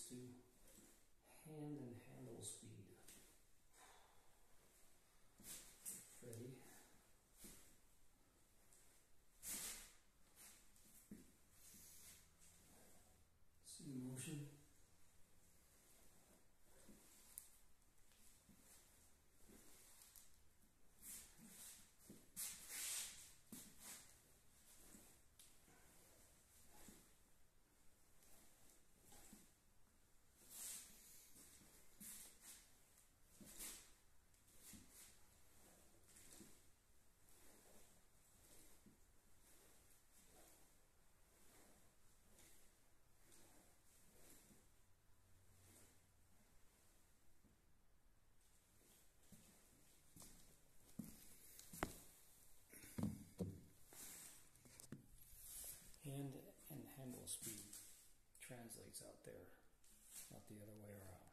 translates to hand and handle speed. Ready? See motion. Hand and handle speed translates out there, not the other way around.